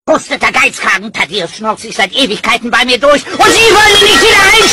Husteter Geizkragen, Thaddeus schnauzt sich seit Ewigkeiten bei mir durch und Sie wollen ihn nicht wieder einstellen!